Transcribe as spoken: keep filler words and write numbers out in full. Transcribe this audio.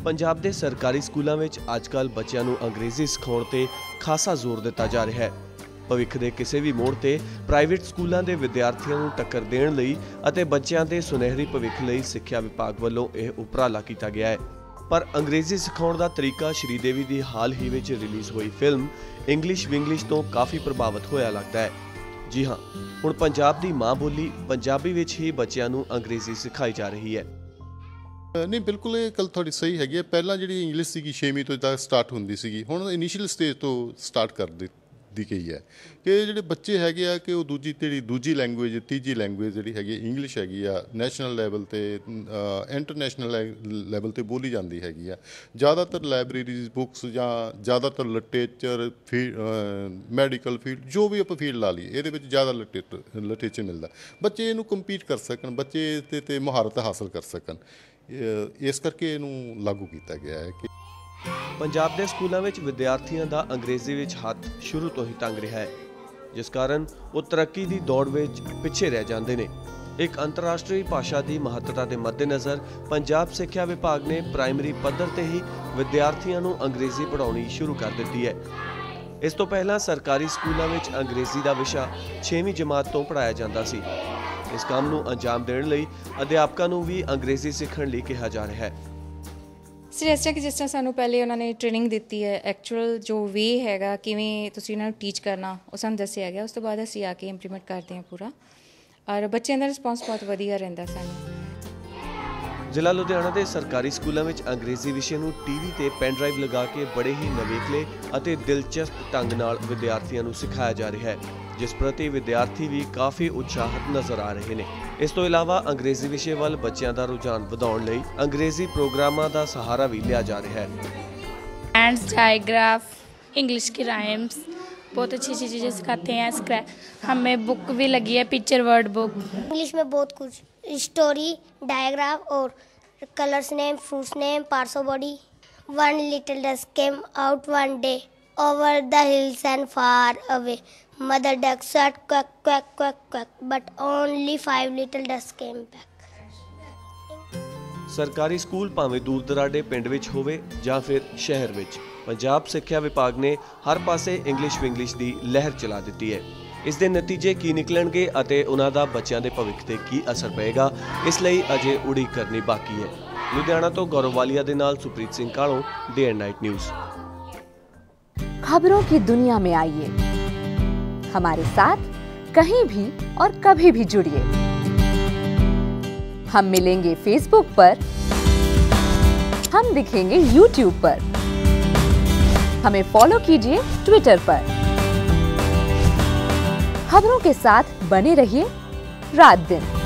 पंजाब के सरकारी स्कूलों में अजकल बच्चों को अंग्रेजी सिखाने ते खासा जोर दिता जा रहा है। भविख के किसी भी मोड़ ते प्राइवेट स्कूलों के विद्यार्थियों को टक्कर देने लई अते बच्चों के सुनहरी भविख लई सिक्ख्या विभाग वालों यह उपराला किया गया है। पर अंग्रेजी सिखाने का तरीका श्रीदेवी की हाल ही में रिलीज़ हुई फिल्म इंग्लिश विंग्लिश तो काफ़ी प्रभावित होया लगता है। जी हाँ, हुण पंजाब की माँ बोली पंजाबी विच ही बच्चों को अंग्रेजी सिखाई जा रही है। नहीं बिल्कुल ये गल थोड़ी सही हैगी। पहला जी इंग्लिश सी छेवीं तो स्टार्ट होंदी सी, हुण इनिशियल स्टेज तो स्टार्ट कर दी दी गई है कि जोड़े बच्चे हैगे आ कि दूजी जी दूजी लैंगुएज तीजी लैंगुएज जी हैगी इंग्लिश हैगी आ नैशनल लैवल ते इंटरनैशनल लैवल ते बोली जाती हैगी आ। ज़्यादातर लाइब्रेरीज बुक्स या ज़्यादातर लिटरेचर फील्ड मैडिकल फील्ड जो भी आप फील्ड ला ली ये ज़्यादा लिटरेचर लिटरेचर मिलता, बच्चे इनू कंपीट कर सकन, बच्चे ते महारत हासिल कर सकन, इस करके इनू लागू किया गया है कि पंजाब के स्कूलों में विद्यार्थियों का अंग्रेजी में हाथ शुरू तो ही तंग रहा है, जिस कारण वो तरक्की की दौड़ में पिछे रह जाते हैं। एक अंतरराष्ट्रीय भाषा की महत्ता के मद्देनज़र पंजाब सिक्ख्या विभाग ने प्राइमरी पद्धर से ही विद्यार्थियों को अंग्रेजी पढ़ानी शुरू कर दी है। इस तो पहला सरकारी स्कूलों में अंग्रेजी का विषय छेवीं जमात तो पढ़ाया जाता सी। इस काम को अंजाम देने लई अध्यापकों को भी अंग्रेजी सीखने लिए कहा जा रहा है। सजेस्ट है कि जिस तरह सानू पहले उन्होंने ट्रेनिंग दी है, एक्चुअल जो वे हैगा किवें तुसीं इन्हां नूं टीच करना वो सानू दस्सिया गया। उस तो बाद असीं आके इंप्लीमेंट करते हैं पूरा, और बच्चों का रिस्पॉन्स बहुत वधिया रहिंदा सानू। जिला लुधियाना के सरकारी स्कूलों में अंग्रेजी विषय को टीवी ते पेन ड्राइव लगा के बड़े ही नवेकले अते दिलचस्प ढंग नाल विद्यार्थियों को सिखाया जा रहा है, जिस प्रति विद्यार्थी भी काफ़ी उत्साहित नज़र आ रहे हैं। इस तो इलावा अंग्रेजी विषय वाल बच्चों का रुझान बढ़ाने लई अंग्रेजी प्रोग्रामां का सहारा भी लिया जा रहा है। हैंड्स, डायग्राफ, इंग्लिश की राइम्स, बहुत अच्छी अच्छी चीज़ें सिखाते हैं। स्क्रैच हमें बुक भी लगी है, पिक्चर वर्ड बुक। इंग्लिश में बहुत कुछ, स्टोरी, डायग्राफ और colours name, fruits name, parts of body. One little duck came out one day over the hills and far away. Mother duck said quack quack quack quack, but only five little ducks came back. सरकारी school भावें दूर दराडे पिंड विच होवे जां फिर शहर विच, पंजाब सिक्ख्या विभाग ने हर पासे इंग्लिश विंग्लिश की लहर चला दी है। इस दे नतीजे की निकलणगे अते उन्हां दा बच्चों के भविख ते की असर पेगा, इसलिए अजे उड़ीक करनी बाकी है। लुधियाना तो गौरव वालिया दे नाल सुप्रीत सिंह कालों, डे एंड नाइट न्यूज़। खबरों की दुनिया में आइए, हमारे साथ कहीं भी और कभी भी जुड़िए। हम मिलेंगे फेसबुक पर, हम दिखेंगे यूट्यूब पर, हमें फॉलो कीजिए ट्विटर पर। खबरों के साथ बने रहिए रात दिन।